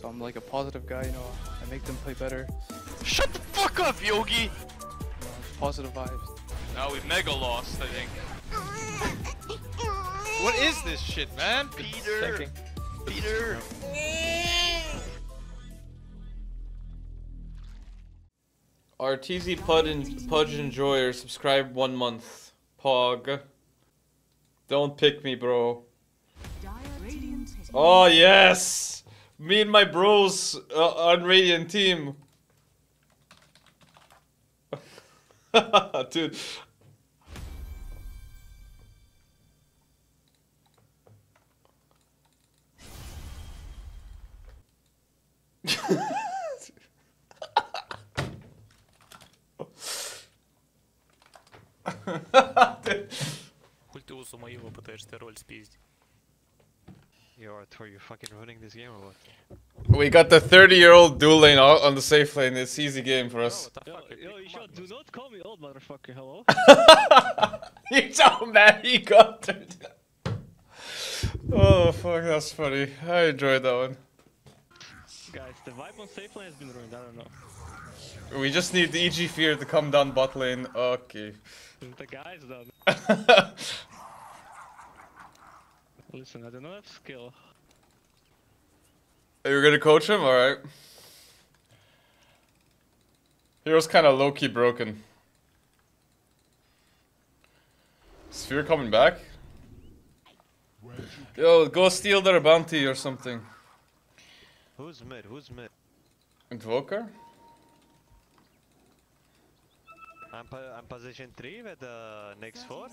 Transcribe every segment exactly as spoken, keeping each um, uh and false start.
So I'm like a positive guy, you know. I make them play better. Shut the fuck up, Yogi! You know, positive vibes. Now we mega lost, I think. What is this shit, man? Peter! Checking. Peter! Arteezy Pud and Pudge Enjoyer, subscribe one month. Pog. Don't pick me, bro. Oh yes! Me and my bros uh, on Radiant team. Dude. Хуй ты у Сумаила пытаешься роль спиздить. Yo, Artour, you fucking running this game or what? We got the thirty year old dual lane out on the safe lane. It's easy game for us. Yo, yo, you should do not call me old motherfucker, hello? You're so mad he got it. Oh fuck, that's funny. I enjoyed that one. Guys, the vibe on safe lane has been ruined, I don't know. We just need the E G Fear to come down bot lane. Okay. The guys done. Listen, I do not have skill. You're gonna coach him? Alright. Hero's kinda low-key broken. Sphere coming back? Yo, go steal their bounty or something. Who's mid? Who's mid? Invoker? I'm, po I'm position three with the next four.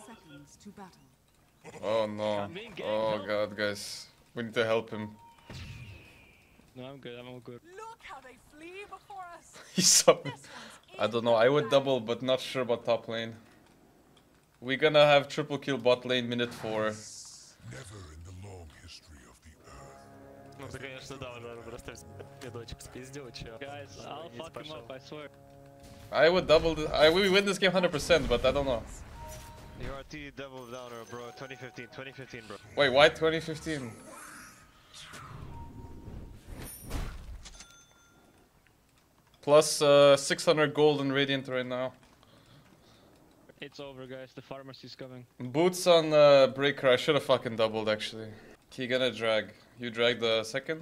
Oh no. Oh god, guys. We need to help him. No, I'm good, I'm all good. Look how they flee before us. He's so... I don't know, I would double, but not sure about top lane. We're gonna have triple kill bot lane minute four. Never in the long history of the earth. Ну ты, конечно, да, уже просто медочек спиздил, чё. Guys, I'll fuck him up, I swear. I would double the... I we win this game one hundred percent, but I don't know. Your R T double downer, bro. twenty fifteen, twenty fifteen, bro. Wait, why twenty fifteen? Plus uh, six hundred gold in Radiant right now. It's over, guys. The pharmacy's coming. Boots on uh, Breaker. I should have fucking doubled actually. He gonna drag. You drag the second?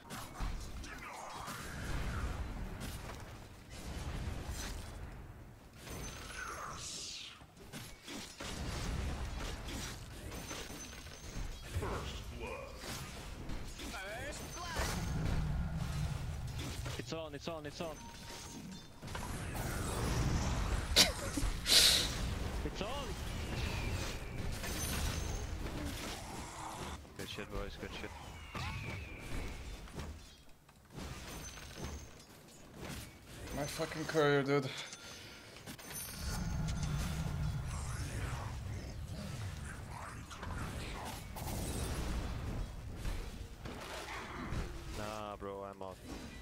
It's on, it's on, it's on. It's on! Good shit, boys, good shit. My fucking courier, dude. Nah, bro, I'm out.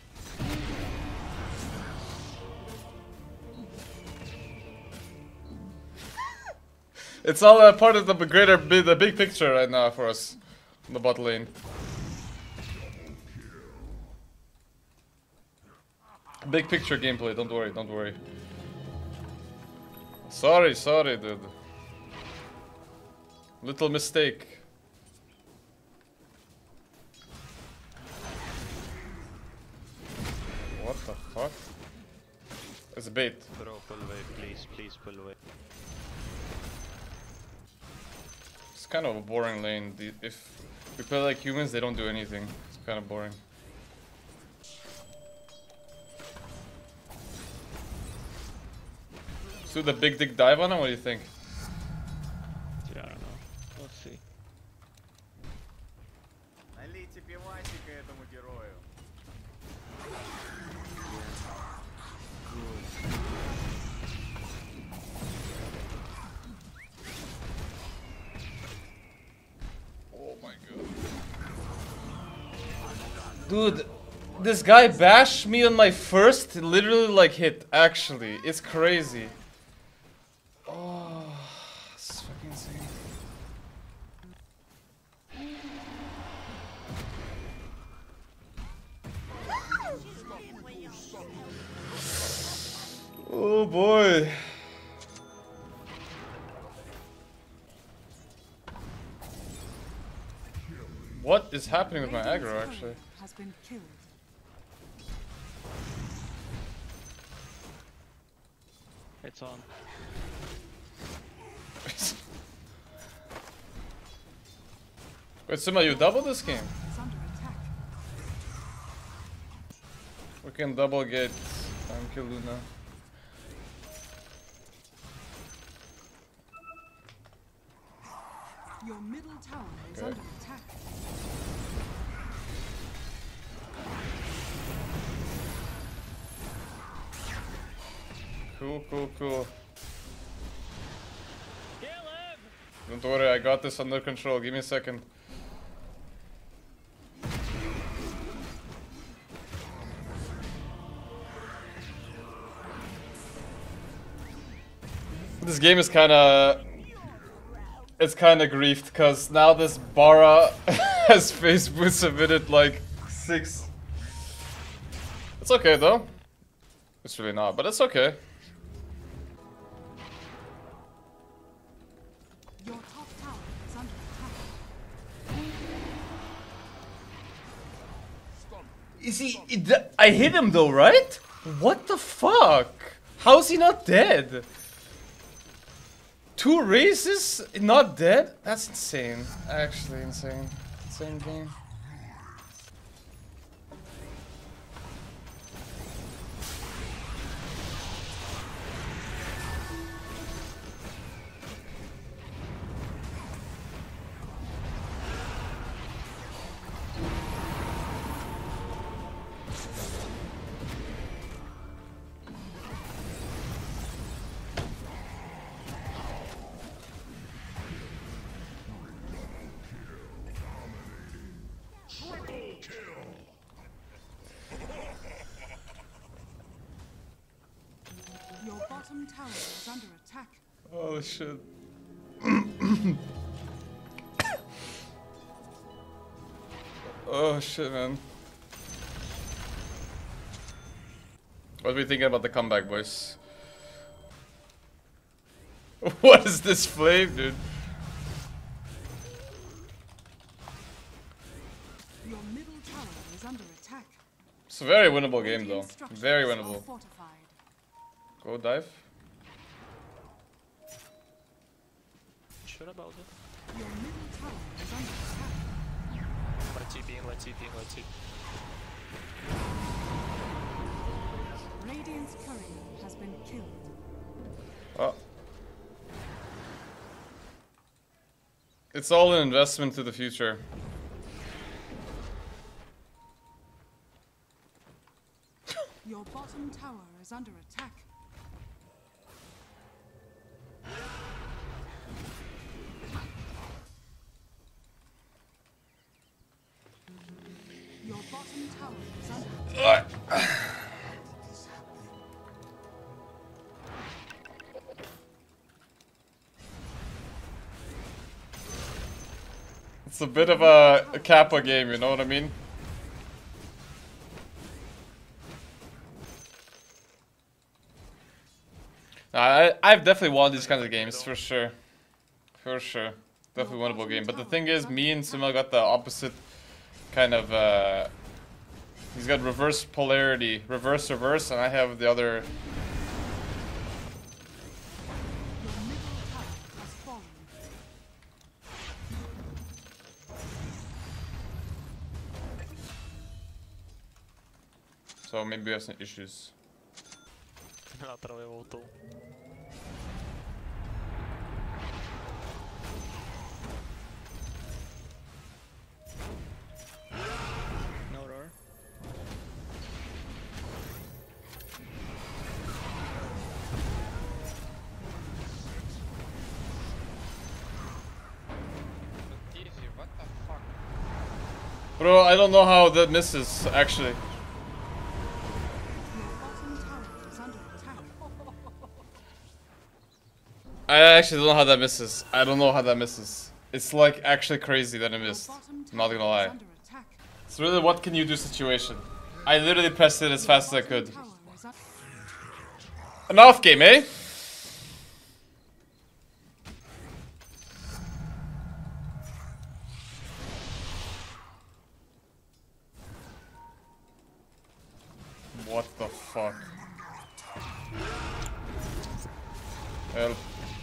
It's all a part of the greater, the big picture right now for us, in the bot lane. Big picture gameplay. Don't worry, don't worry. Sorry, sorry, dude. Little mistake. What the fuck? It's bait. Bro, pull away, please, please pull away. It's kind of a boring lane. The- If we play like humans, they don't do anything. It's kind of boring. Let's do the big dick dive on him. What do you think? Yeah, I don't know. We'll see. Налейте пивасика этому герою. Oh my god. Dude, this guy bashed me on my first literally like hit, actually. It's crazy. Oh, it's fucking insane. Oh boy. What is happening with my aggro actually? Has been killed. It's on. Wait, Sumail, you double this game? Is under attack. We can double get and kill Luna. Your middle tower is Okay. under attack. Cool, cool, cool. Don't worry, I got this under control. Give me a second. This game is kinda... It's kinda griefed, cause now this Bara has face boost submitted like six. It's okay though. It's really not, but it's okay. Your top tower is under attack. Is he... I hit him though, right? What the fuck? How is he not dead? Two races, not dead? That's insane. Actually insane. Insane game. Your bottom tower is under attack. Oh shit. Oh shit, man. What are we thinking about the comeback, boys? What is this flame, dude? Your middle tower is under attack. It's a very winnable game, though. Radiant structures Very are winnable. fortified. Go dive. Sure about it? Your middle tower is under attack. Let's see, let's see, let's see. Radiant's courier has been killed. Oh. It's all an investment to the future. Your bottom tower is under attack. Your bottom tower is under attack. It's a bit of a, a Kappa game, you know what I mean? I, I've definitely won these kinds of games, for sure. For sure. Definitely winnable game. But the thing is, me and Sumail got the opposite kind of, uh... he's got reverse polarity. Reverse, reverse, and I have the other... Your middle tower has fallen. So maybe we have some issues. Lateral voltou. No roar. Arteezy, what the fuck? Bro, I don't know how that misses, actually. Your bottom tower is under attack. I actually don't know how that misses. I don't know how that misses. It's like actually crazy that it Your missed. bottom I'm not tower gonna lie. is under attack. It's really what can you do situation. I literally pressed it as fast as I could. Tower is up. An off game, eh? What the fuck? Help.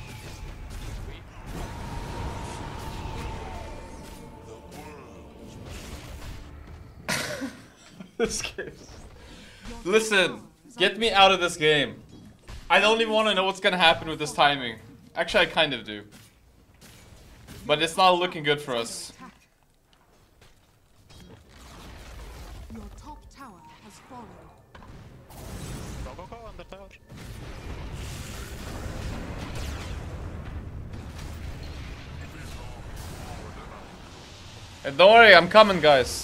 This game. Listen, get me out of this game. I don't even want to know what's gonna happen with this timing. Actually, I kind of do. But it's not looking good for us. Your top tower has fallen. Go, go, go, under tower. Hey, don't worry, I'm coming, guys.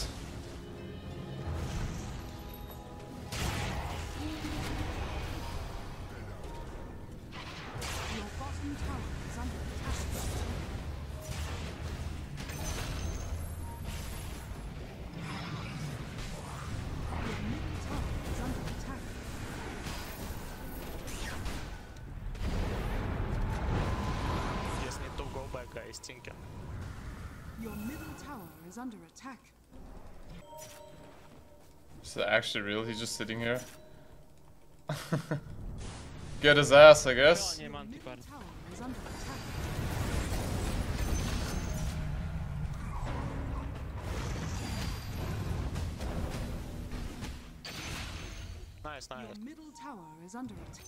Guys, thinking. Your middle tower is under attack. Is that actually real? He's just sitting here. Get his ass, I guess. Your middle tower is under attack. Nice, nice. Your middle tower is under attack.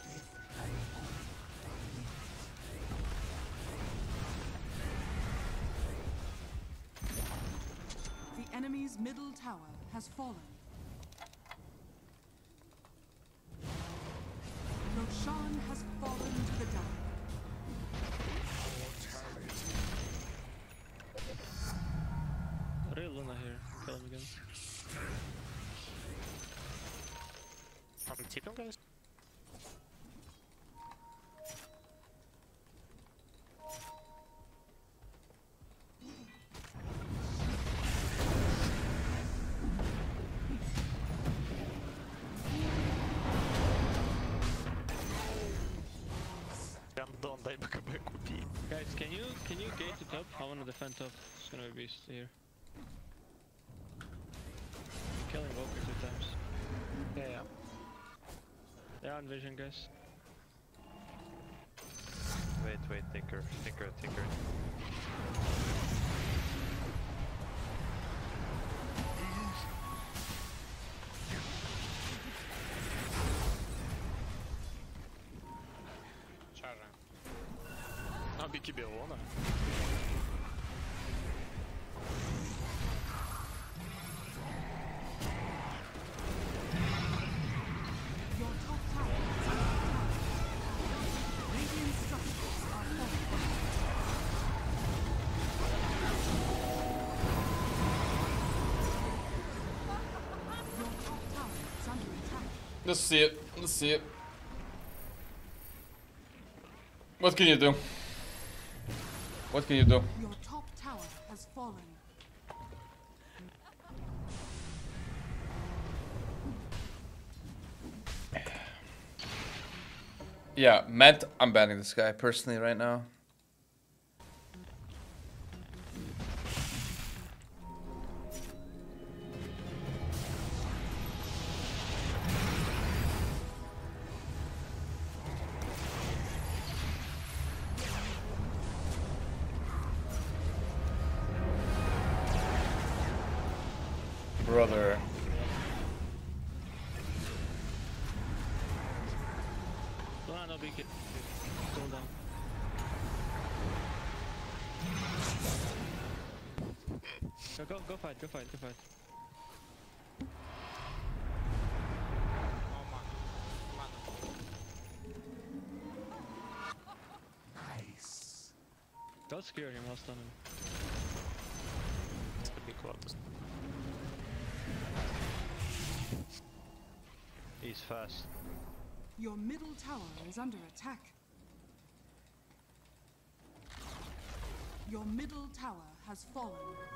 The enemy's middle tower has fallen. Roshan has fallen to the dark. Real Luna here. Kill him again. I'm tipping, guys. Guys, can you can you gate the top? I want to defend top. It's gonna be beast here. Killing Walker two times. Yeah, yeah. They're on vision, guys. Wait, wait, tinker, tinker, tinker. Han bygger biologerna. Your top tower is under attack. Radiant structures are falling. Your top tower is under attack. Let's see it. Let's see it. What can you do? What can you do? Your top tower has fallen. Yeah, Matt, I'm banning this guy personally right now. Brother. No, no, big it. Go down. Go, go, go fight, go fight, go fight. Oh man. Man. Nice. Don't scare him, I'll stun him. It's gonna be close. He's fast. Your middle tower is under attack. Your middle tower has fallen.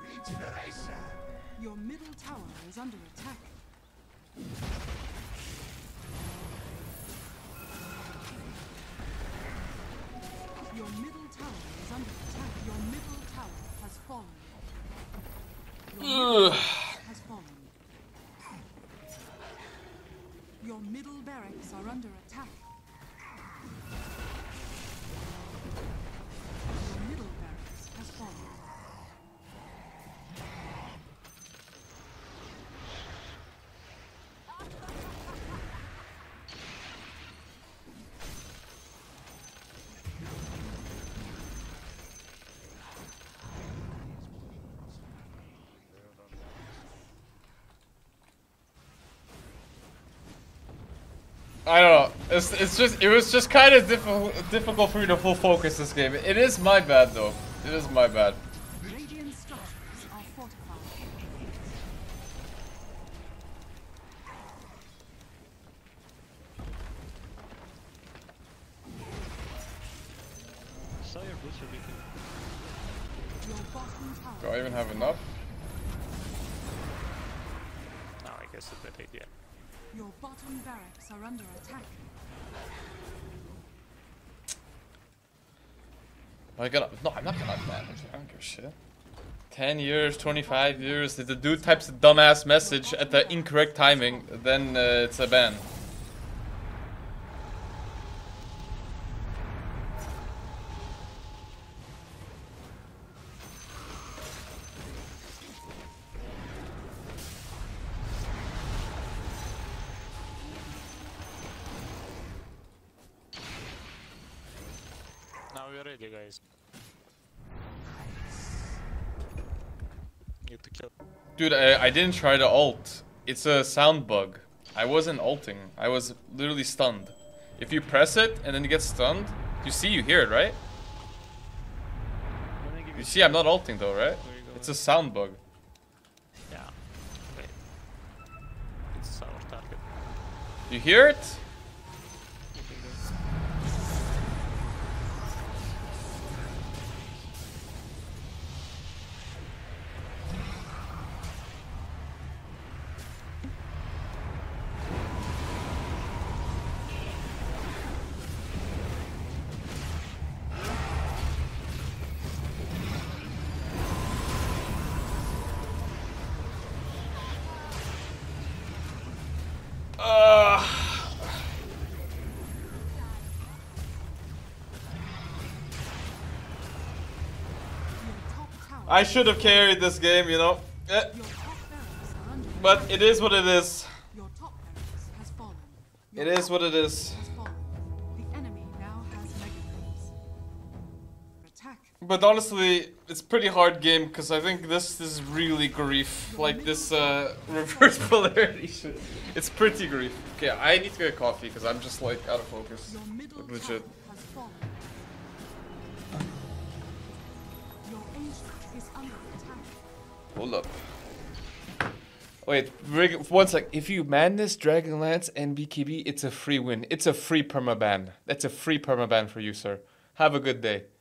Your middle tower is under attack. Your middle barracks are under attack. Your middle barracks has fallen. I don't know. It's it's just it was just kind of difficult difficult for me to full focus this game. It is my bad though. It is my bad. Radiant structures are fortified. Saw your boots are weakened. Your bottom tower. Do I even have enough? No, I guess it's a bad idea. Your bottom barracks are under attack. Am I gonna? No, I'm not gonna manage. I don't give a shit. Ten years, twenty-five years. If the dude types a dumbass message at the incorrect timing, then uh, it's a ban. Now we're ready, guys. Need to kill. Dude, I, I didn't try to ult. It's a sound bug. I wasn't ulting. I was literally stunned. If you press it and then you get stunned, you see, you hear it, right? When I give You you see, I'm not ulting though, right? Where you It's a sound bug. Yeah. Wait. It's our target. You hear it? you can go. Uh, Your top tower. I should have carried this game, you know. Eh, Your top barracks are under but attack. it is what it is. Your top barracks has fallen. It Your is top what it is. has fallen. The enemy now has Magnus. Attack. But honestly, it's pretty hard game because I think this is really grief. Like this uh, reverse polarity shit. It's pretty grief. Okay, I need to get coffee because I'm just like out of focus. Your middle Like, legit. tower has fallen. Your ancient is under attack. Hold up. Wait, rig- one sec. If you Madness, Dragonlance, and B K B, it's a free win. It's a free permaban. That's a free permaban for you, sir. Have a good day.